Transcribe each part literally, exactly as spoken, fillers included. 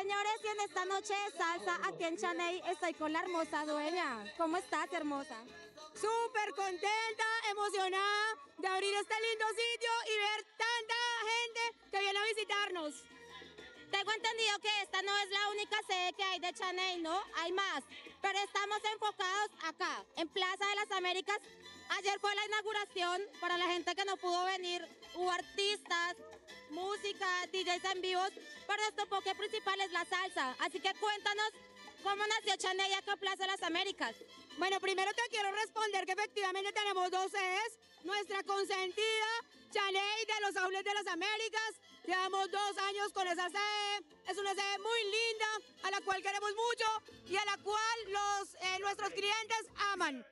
señores, y en esta noche de salsa aquí en Chaney estoy con la hermosa dueña. ¿Cómo estás, hermosa? Súper contenta, emocionada de abrir este lindo sitio y ver tanta gente que viene a visitarnos. Tengo entendido que esta no es la única sede que hay de Chaney, ¿no? Hay más, pero estamos enfocados acá, en Plaza de las Américas. Ayer fue la inauguración, para la gente que no pudo venir, hubo artistas, música, D Js en vivos, pero nuestro enfoque principal es la salsa. Así que cuéntanos cómo nació Chaney acá en Plaza de las Américas. Bueno, primero te quiero responder que efectivamente tenemos dos sedes. Nuestra consentida, Chaney de los Outlets de las Américas. Llevamos dos años con esa sede. Es una sede muy linda, a la cual queremos mucho y a la cual los, eh, nuestros clientes aman.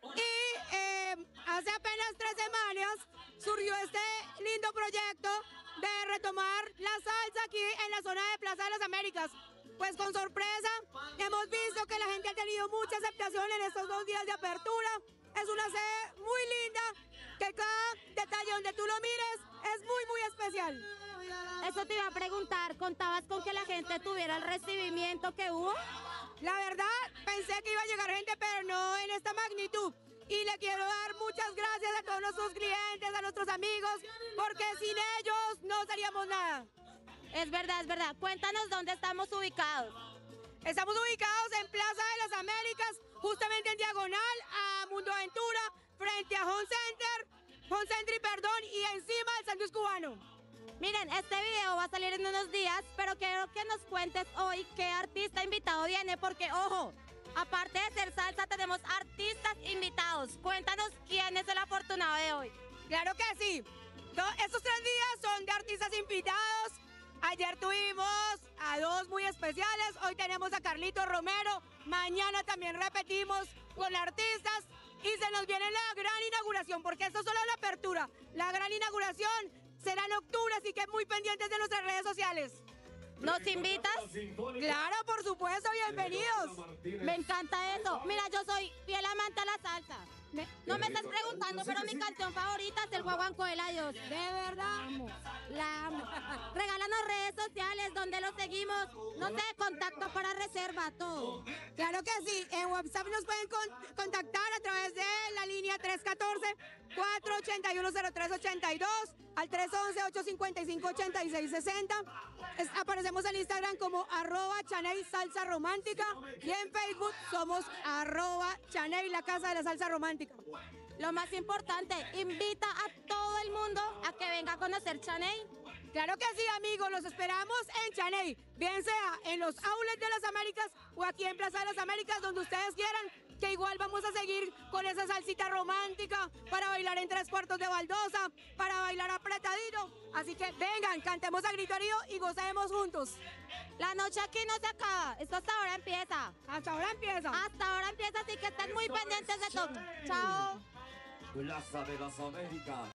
Y eh, hace apenas tres semanas surgió este lindo proyecto de retomar la salsa aquí en la zona de Plaza de las Américas. Pues con sorpresa, hemos visto que la gente ha tenido mucha aceptación en estos dos días de apertura. Es una sede muy linda, que cada detalle donde tú lo mires es muy, muy especial. Eso te iba a preguntar, ¿contabas con que la gente tuviera el recibimiento que hubo? La verdad, pensé que iba a llegar gente, pero no en esta magnitud. Y le quiero dar muchas gracias a todos nuestros clientes, a nuestros amigos, porque sin ellos no seríamos nada. Es verdad, es verdad. Cuéntanos dónde estamos ubicados. Estamos ubicados en Plaza de las Américas, justamente en diagonal a Mundo Aventura, frente a Home Center, Home Century, perdón, y encima del sándwich cubano. Miren, este video va a salir en unos días, pero quiero que nos cuentes hoy qué artista invitado viene, porque, ojo, aparte de ser salsa, tenemos artistas invitados. Cuéntanos quién es el afortunado de hoy. Claro que sí. Estos tres días son de artistas invitados. Ayer tuvimos a dos muy especiales, hoy tenemos a Carlito Romero, mañana también repetimos con artistas y se nos viene la gran inauguración, porque esto es solo la apertura. La gran inauguración será en octubre, así que muy pendientes de nuestras redes sociales. ¿Nos invitas? Claro, por supuesto, bienvenidos. Me encanta eso. Mira, yo soy fiel amante a la salsa. Me, no me estás preguntando, pero mi canción favorita es el Guaguancó de la Dios. De verdad. La amo, la amo. Regálanos redes sociales donde los seguimos. No sé, contacto para reserva, todo. Claro que sí. En WhatsApp nos pueden con, contactar a través de la línea tres uno cuatro, cuatro ocho uno, cero tres ocho dos al tres once, ocho cincuenta y cinco, ochenta y seis sesenta. Es, aparecemos en Instagram como arroba Chaney Salsa Romántica y en Facebook somos arroba Chaney La Casa de la Salsa Romántica. Lo más importante, invita a todo el mundo a que venga a conocer Chaney. Claro que sí, amigos, los esperamos en Chaney, bien sea en los Outlets de las Américas o aquí en Plaza de las Américas, donde ustedes quieran, que igual vamos a seguir con esa salsita romántica para bailar en tres cuartos de baldosa, para bailar apretadito. Así que vengan, cantemos a grito herido y gocemos juntos. La noche aquí no se acaba, esto hasta ahora empieza. Hasta ahora empieza. Hasta ahora empieza, así que estén muy pendientes de todo. Chao. Plaza de las Américas.